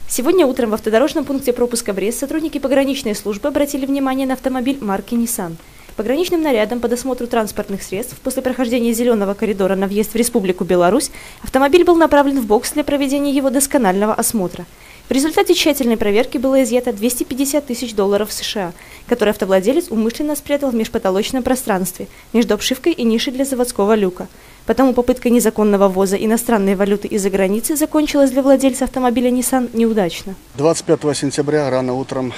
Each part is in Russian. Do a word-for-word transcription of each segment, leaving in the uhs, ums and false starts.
Сегодня утром в автодорожном пункте пропуска Брест сотрудники пограничной службы обратили внимание на автомобиль марки Nissan. Пограничным нарядом по досмотру транспортных средств после прохождения зеленого коридора на въезд в Республику Беларусь автомобиль был направлен в бокс для проведения его досконального осмотра. В результате тщательной проверки было изъято двести пятьдесят тысяч долларов США, которые автовладелец умышленно спрятал в межпотолочном пространстве между обшивкой и нишей для заводского люка. Потому попытка незаконного ввоза иностранной валюты из-за границы закончилась для владельца автомобиля Nissan неудачно. двадцать пятого сентября рано утром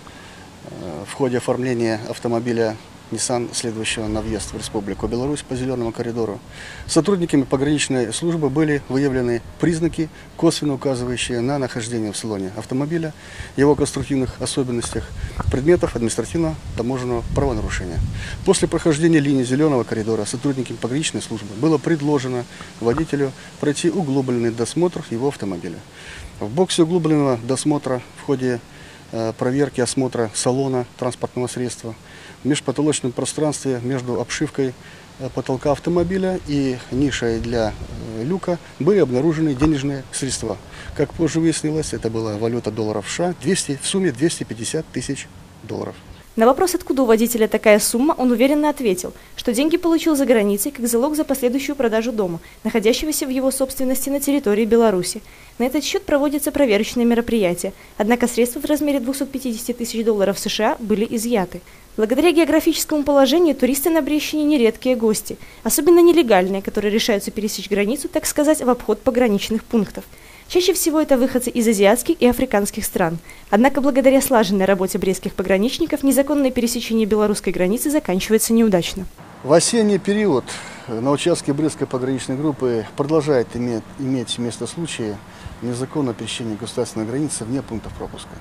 в ходе оформления автомобиля Nissan, следующего на въезд в Республику Беларусь по зеленому коридору, сотрудниками пограничной службы были выявлены признаки, косвенно указывающие на нахождение в салоне автомобиля, его конструктивных особенностях, предметов административного таможенного правонарушения. После прохождения линии зеленого коридора сотрудниками пограничной службы было предложено водителю пройти углубленный досмотр его автомобиля. В боксе углубленного досмотра в ходе проверки, осмотра салона транспортного средства в межпотолочном пространстве между обшивкой потолка автомобиля и нишей для люка были обнаружены денежные средства. Как позже выяснилось, это была валюта долларов США, двести, в сумме двести пятьдесят тысяч долларов. На вопрос, откуда у водителя такая сумма, он уверенно ответил, что деньги получил за границей как залог за последующую продажу дома, находящегося в его собственности на территории Беларуси. На этот счет проводятся проверочные мероприятия, однако средства в размере двухсот пятидесяти тысяч долларов США были изъяты. Благодаря географическому положению туристы на Брестщине нередкие гости, особенно нелегальные, которые решаются пересечь границу, так сказать, в обход пограничных пунктов. Чаще всего это выходцы из азиатских и африканских стран. Однако благодаря слаженной работе брестских пограничников незаконное пересечение белорусской границы заканчивается неудачно. В осенний период на участке Брестской пограничной группы продолжает иметь, иметь место случаи незаконного пересечения государственной границы вне пунктов пропуска.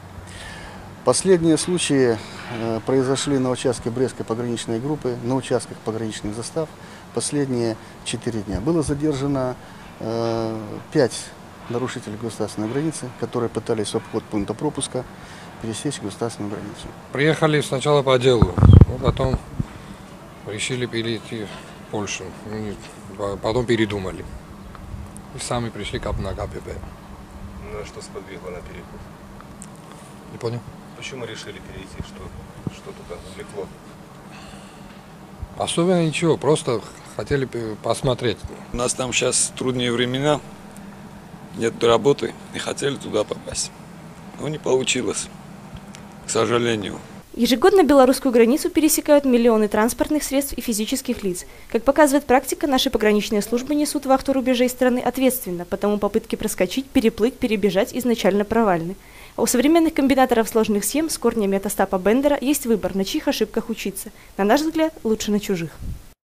Последние случаи э, произошли на участке Брестской пограничной группы, на участках пограничных застав. Последние четыре дня было задержано э, пять нарушителей государственной границы, которые пытались в обход пункта пропуска пересечь государственную границу. Приехали сначала по делу, потом решили перейти в Польшу, потом передумали. И сами пришли на КПП. Ну а что сподвигло на переход? Не понял. Почему решили перейти? Что, что туда увлекло? Особенно ничего, просто хотели посмотреть. У нас там сейчас трудные времена, нет работы и хотели туда попасть. Но не получилось, к сожалению. Ежегодно белорусскую границу пересекают миллионы транспортных средств и физических лиц. Как показывает практика, наши пограничные службы несут вахту рубежей страны ответственно, потому попытки проскочить, переплыть, перебежать изначально провальны. А у современных комбинаторов сложных схем с корнями от Остапа Бендера есть выбор, на чьих ошибках учиться. На наш взгляд, лучше на чужих.